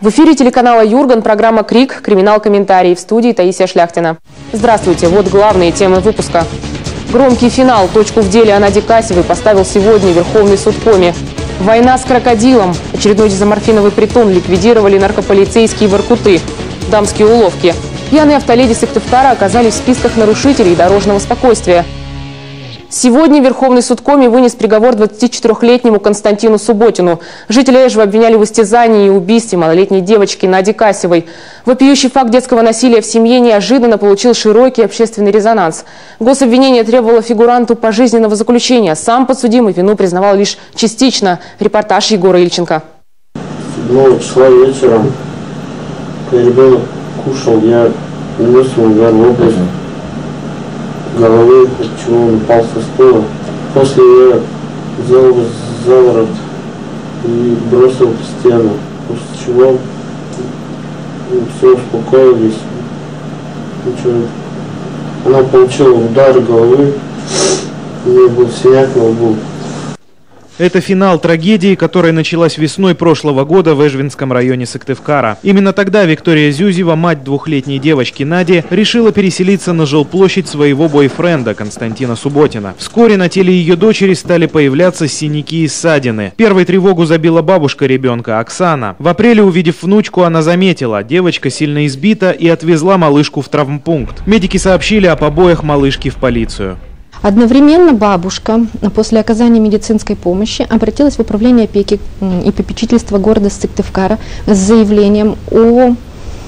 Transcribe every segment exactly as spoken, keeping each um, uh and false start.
В эфире телеканала Юрган программа «Крик. Криминал-комментарий». В студии Таисия Шляхтина. Здравствуйте. Вот главные темы выпуска. Громкий финал. Точку в деле о Наде Касевой поставил сегодня Верховный суд Коми. Война с крокодилом. Очередной дезоморфиновый притон ликвидировали наркополицейские воркуты. Дамские уловки. Пьяные автоледи Сыктывкара оказались в списках нарушителей дорожного спокойствия. Сегодня Верховный суд Коми вынес приговор двадцатичетырёхлетнему Константину Субботину. Жители Эжева обвиняли в истязании и убийстве малолетней девочки Нади Касевой. Вопиющий факт детского насилия в семье неожиданно получил широкий общественный резонанс. Гособвинение требовало фигуранту пожизненного заключения. Сам подсудимый вину признавал лишь частично. Репортаж Егора Ильченко. седьмого числа вечером, когда ребенок кушал, я нес его в область головы, от чего он упал со стула. После я взял его за ворот и бросил в стену, после чего все успокоились. Ничего. Она получила удар головы, у нее был синяк на лбу. Это финал трагедии, которая началась весной прошлого года в Эжвинском районе Сыктывкара. Именно тогда Виктория Зюзева, мать двухлетней девочки Нади, решила переселиться на жилплощадь своего бойфренда Константина Субботина. Вскоре на теле ее дочери стали появляться синяки и ссадины. Первой тревогу забила бабушка ребенка, Оксана. В апреле, увидев внучку, она заметила, девочка сильно избита, и отвезла малышку в травмпункт. Медики сообщили о побоях малышки в полицию. Одновременно бабушка после оказания медицинской помощи обратилась в управление опеки и попечительства города Сыктывкара с заявлением о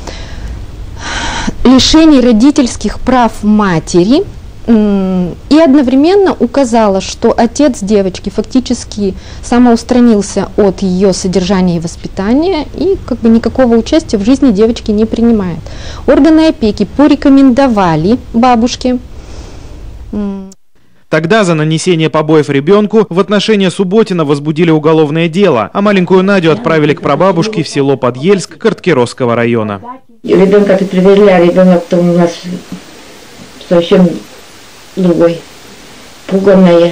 лишении родительских прав матери и одновременно указала, что отец девочки фактически самоустранился от ее содержания и воспитания и как бы никакого участия в жизни девочки не принимает. Органы опеки порекомендовали бабушке. Тогда за нанесение побоев ребенку в отношении Субботина возбудили уголовное дело, а маленькую Надю отправили к прабабушке в село Подъельск Карткировского района. Ребенка-то привезли, а ребенок-то у нас совсем другой, пуганная.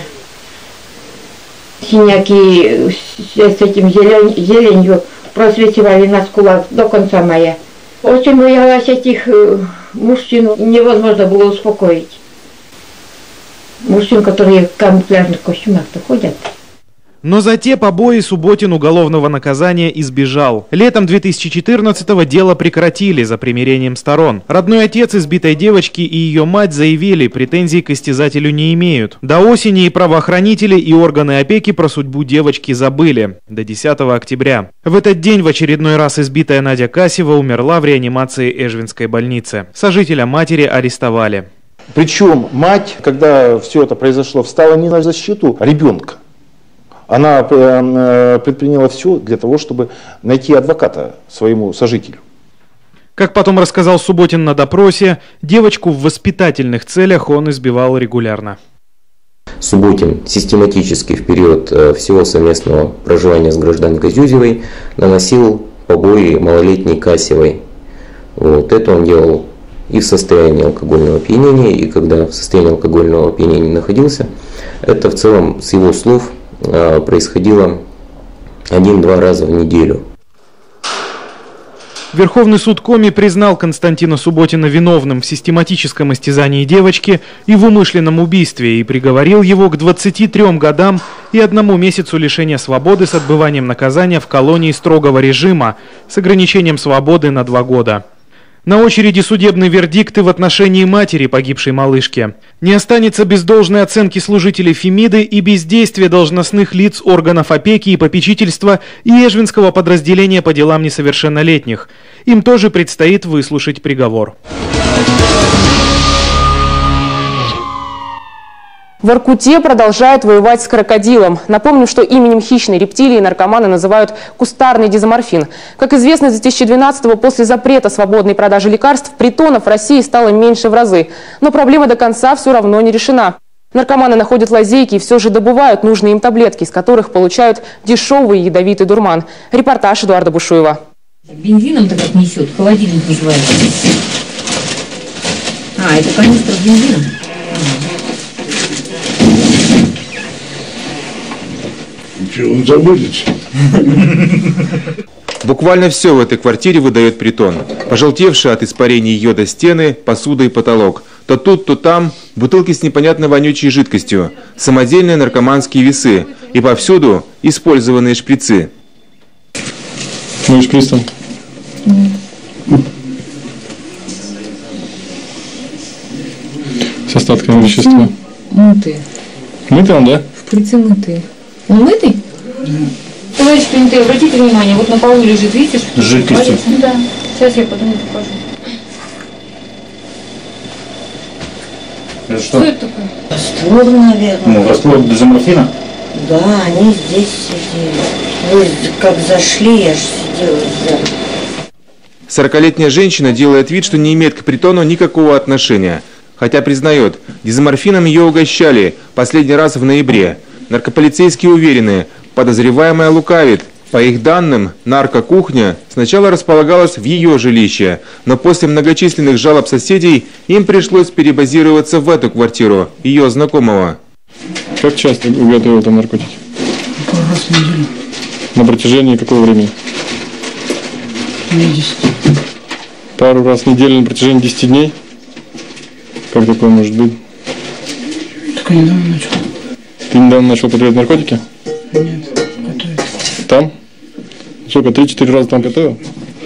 Синяки с этим зелень, зеленью просвечивали на скулах до конца мая. Очень боялась этих мужчин, невозможно было успокоить. Мужчин, которые в камуфляжных костюмах-то ходят. Но за те побои Субботин уголовного наказания избежал. Летом две тысячи четырнадцатого дело прекратили за примирением сторон. Родной отец избитой девочки и ее мать заявили, претензий к истязателю не имеют. До осени и правоохранители, и органы опеки про судьбу девочки забыли. До десятого октября. В этот день в очередной раз избитая Надя Касева умерла в реанимации Эжвинской больницы. Сожителя матери арестовали. Причем мать, когда все это произошло, встала не на защиту ребенка. Она предприняла все для того, чтобы найти адвоката своему сожителю. Как потом рассказал Субботин на допросе, девочку в воспитательных целях он избивал регулярно. Субботин систематически в период всего совместного проживания с гражданкой Зюзевой наносил побои малолетней Касевой. Вот это он делал и в состоянии алкогольного опьянения, и когда в состоянии алкогольного опьянения находился. Это в целом, с его слов, происходило один-два раза в неделю. Верховный суд Коми признал Константина Субботина виновным в систематическом истязании девочки и в умышленном убийстве и приговорил его к двадцати трём годам и одному месяцу лишения свободы с отбыванием наказания в колонии строгого режима с ограничением свободы на два года. На очереди судебные вердикты в отношении матери погибшей малышки. Не останется без должной оценки служителей Фемиды и бездействия должностных лиц органов опеки и попечительства и Эжвинского подразделения по делам несовершеннолетних. Им тоже предстоит выслушать приговор. В Воркуте продолжают воевать с крокодилом. Напомню, что именем хищной рептилии наркоманы называют кустарный дезоморфин. Как известно, с две тысячи двенадцатого после запрета свободной продажи лекарств притонов в России стало меньше в разы. Но проблема до конца все равно не решена. Наркоманы находят лазейки и все же добывают нужные им таблетки, из которых получают дешевый ядовитый дурман. Репортаж Эдуарда Бушуева. Бензином-то как несет, холодильник называется. А, это канистра с бензином. Ничего, он забудется. Буквально все в этой квартире выдает притон. Пожелтевшие от испарений йода стены, посуда и потолок. То тут, то там бутылки с непонятной вонючей жидкостью, самодельные наркоманские весы и повсюду использованные шприцы. Ну и шприц там? С остатками вещества. Мытые. Мытый он, да? Шприцы мытые. Он мытый? Да. Товарищ принятый, обратите внимание, вот на полу лежит, видишь? С жидкостью? Да. Сейчас я подумаю, покажу. Это что? Что это такое? Раствор, наверное. Ну, раствор дезоморфина? Да, они здесь сидели. Вы как зашли, я же сидела сзади. сорокалетняя женщина делает вид, что не имеет к притону никакого отношения. Хотя признает, дезоморфином ее угощали последний раз в ноябре. Наркополицейские уверены, подозреваемая лукавит. По их данным, наркокухня сначала располагалась в ее жилище, но после многочисленных жалоб соседей им пришлось перебазироваться в эту квартиру ее знакомого. Как часто готовил там наркотики? Пару раз в неделю. На протяжении какого времени? десять. Пару раз в неделю на протяжении десяти дней? Как такое может быть? Только недавно начал. Ты недавно начал употреблять наркотики? Нет, готовить. Там? Сколько, три-четыре раза там готовил?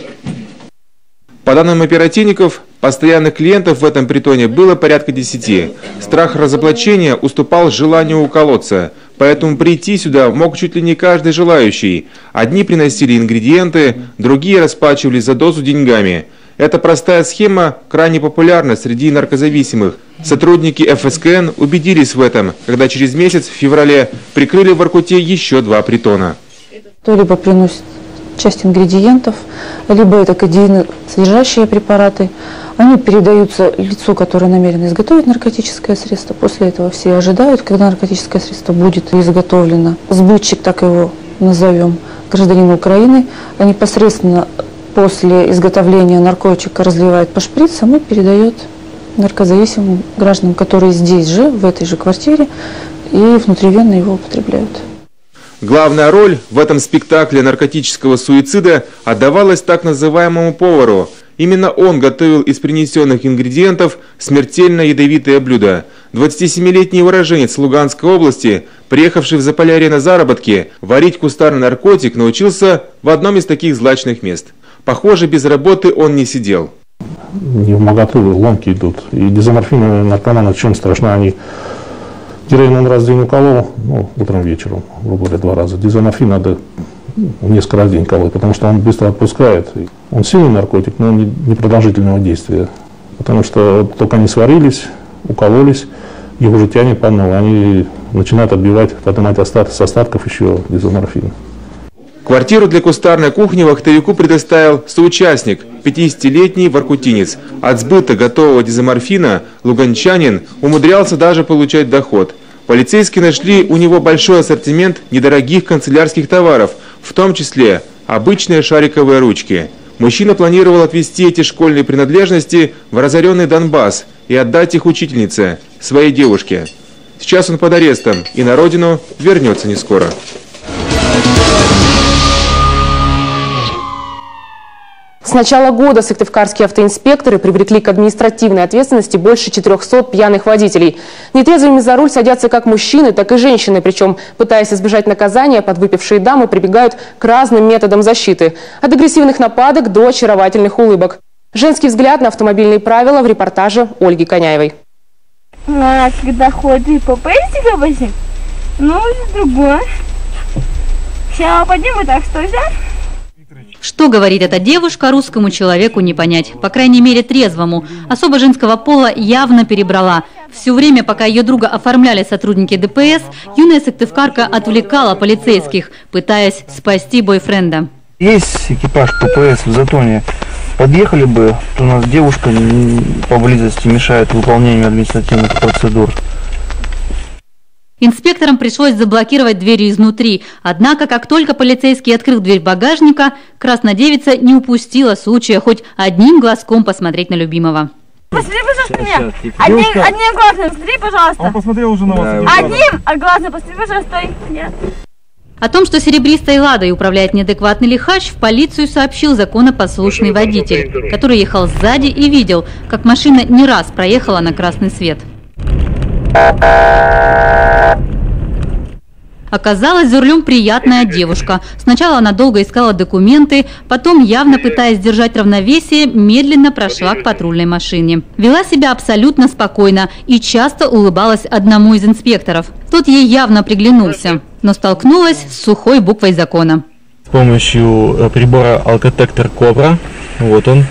По данным оперативников, постоянных клиентов в этом притоне было порядка десяти. Страх разоблачения уступал желанию уколоться, поэтому прийти сюда мог чуть ли не каждый желающий. Одни приносили ингредиенты, другие расплачивались за дозу деньгами. Эта простая схема крайне популярна среди наркозависимых. Сотрудники эф эс ка эн убедились в этом, когда через месяц, в феврале, прикрыли в Воркуте еще два притона. Либо приносит часть ингредиентов, либо это кодеиносодержащие препараты. Они передаются лицу, которое намерено изготовить наркотическое средство. После этого все ожидают, когда наркотическое средство будет изготовлено. Сбытчик, так его назовем, гражданин Украины, а непосредственно после изготовления наркотика разливает по шприцам и передает наркозависимым гражданам, которые здесь же, в этой же квартире, и внутривенно его употребляют. Главная роль в этом спектакле наркотического суицида отдавалась так называемому повару. Именно он готовил из принесенных ингредиентов смертельно ядовитое блюдо. двадцатисемилетний уроженец Луганской области, приехавший в Заполярье на заработки, варить кустарный наркотик научился в одном из таких злачных мест. Похоже, без работы он не сидел. Не в моготу, ломки идут. И дезоморфины наркоманы чем страшны, они... Героин он раз в день уколол, ну, утром, вечером, грубо говоря, два раза. Дезоморфин надо несколько раз в день колоть, потому что он быстро отпускает. Он сильный наркотик, но не, не продолжительного действия. Потому что только они сварились, укололись, их уже тянет по новой. Они начинают отбивать, поднимать остатки, с остатков еще дезоморфин. Квартиру для кустарной кухни вахтовику предоставил соучастник, пятидесятилетний воркутинец. От сбыта готового дезоморфина луганчанин умудрялся даже получать доход. Полицейские нашли у него большой ассортимент недорогих канцелярских товаров, в том числе обычные шариковые ручки. Мужчина планировал отвезти эти школьные принадлежности в разоренный Донбасс и отдать их учительнице, своей девушке. Сейчас он под арестом и на родину вернется не скоро. С начала года сыктывкарские автоинспекторы привлекли к административной ответственности больше четырёхсот пьяных водителей. Нетрезвыми за руль садятся как мужчины, так и женщины. Причем, пытаясь избежать наказания, подвыпившие дамы прибегают к разным методам защиты. От агрессивных нападок до очаровательных улыбок. Женский взгляд на автомобильные правила в репортаже Ольги Коняевой. А когда ходит по пестику, возьми, ну, другое. Сейчас подниму, так что взять. Что говорит эта девушка, русскому человеку не понять. По крайней мере, трезвому. Особо женского пола явно перебрала. Все время, пока ее друга оформляли сотрудники дэ пэ эс, юная сыктывкарка отвлекала полицейских, пытаясь спасти бойфренда. Есть экипаж пэ пэ эс в Затоне. Подъехали бы, то у нас девушка поблизости мешает выполнению административных процедур. Инспекторам пришлось заблокировать двери изнутри. Однако, как только полицейский открыл дверь багажника, краснодевица не упустила случая хоть одним глазком посмотреть на любимого. Посмотри, пожалуйста, меня. Одним, одним глазом, посмотри, пожалуйста. Он посмотрел уже на вас. Одним глазом, посмотри, пожалуйста. Нет. О том, что серебристой «Ладой» управляет неадекватный лихач, в полицию сообщил законопослушный водитель, который ехал сзади и видел, как машина не раз проехала на красный свет. Оказалось, за рулем приятная девушка. Сначала она долго искала документы, потом, явно пытаясь держать равновесие, медленно прошла к патрульной машине. Вела себя абсолютно спокойно и часто улыбалась одному из инспекторов. Тот ей явно приглянулся, но столкнулась с сухой буквой закона. С помощью прибора алкотектор Кобра, вот он.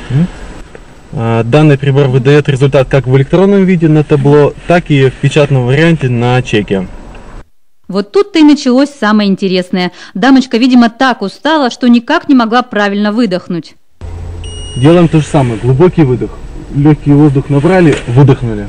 Данный прибор выдает результат как в электронном виде на табло, так и в печатном варианте на чеке. Вот тут-то и началось самое интересное. Дамочка, видимо, так устала, что никак не могла правильно выдохнуть. Делаем то же самое. Глубокий выдох. Легкий воздух набрали, выдохнули.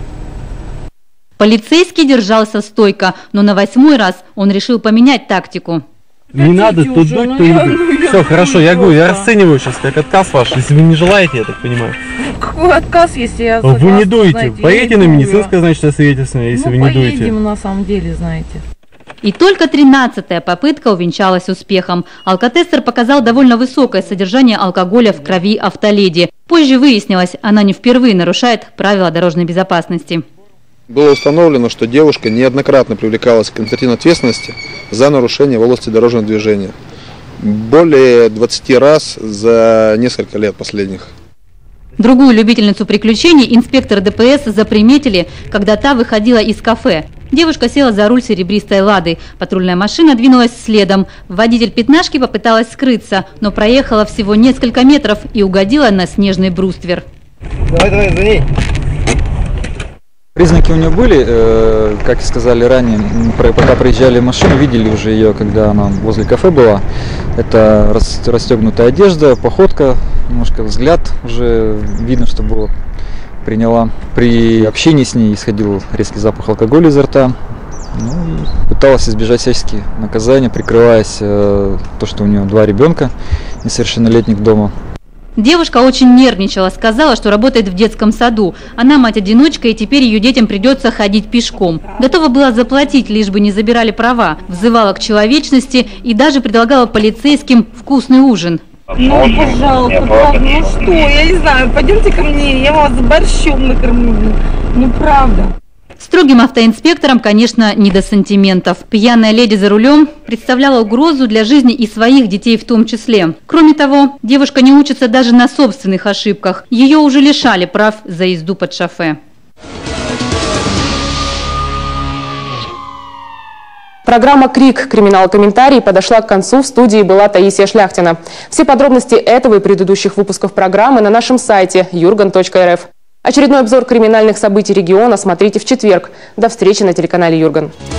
Полицейский держался стойко, но на восьмой раз он решил поменять тактику. Не надо то дуть, то не дуть. Все, хорошо, я говорю, я расцениваю сейчас как отказ ваш, если вы не желаете, я так понимаю. Какой отказ, если я согласна, вы не дуете. Знаете, поедете на медицинское, значит, освидетельствование, если ну, вы не поедем, дуете. поедем, на самом деле, знаете. И только тринадцатая попытка увенчалась успехом. Алкотестер показал довольно высокое содержание алкоголя в крови автоледи. Позже выяснилось, она не впервые нарушает правила дорожной безопасности. Было установлено, что девушка неоднократно привлекалась к административной ответственности за нарушение в области дорожного движения. Более двадцати раз за несколько лет последних. Другую любительницу приключений инспектор ДПС заприметили, когда та выходила из кафе. Девушка села за руль серебристой «Лады». Патрульная машина двинулась следом. Водитель пятнашки попыталась скрыться, но проехала всего несколько метров и угодила на снежный бруствер. Давай, давай, за ней. Признаки у нее были, э, как и сказали ранее, пока проезжали машину, видели уже ее, когда она возле кафе была. Это рас, расстегнутая одежда, походка, немножко взгляд уже видно, что было. Приняла. При общении с ней исходил резкий запах алкоголя изо рта. Ну, и пыталась избежать всяческих наказаний, прикрываясь э, то, что у нее два ребенка несовершеннолетних дома. Девушка очень нервничала, сказала, что работает в детском саду. Она мать-одиночка, и теперь ее детям придется ходить пешком. Готова была заплатить, лишь бы не забирали права. Взывала к человечности и даже предлагала полицейским вкусный ужин. Ну, пожалуйста, правда, ну что, я не знаю, пойдемте ко мне, я вас борщом накормлю. Ну, правда. Строгим автоинспекторам, конечно, не до сантиментов. Пьяная леди за рулем представляла угрозу для жизни и своих детей в том числе. Кроме того, девушка не учится даже на собственных ошибках. Ее уже лишали прав за езду под шофе. Программа «Крик. Криминал-комментарий» подошла к концу. В студии была Таисия Шляхтина. Все подробности этого и предыдущих выпусков программы на нашем сайте юрган точка эр эф. Очередной обзор криминальных событий региона смотрите в четверг. До встречи на телеканале «Юрган».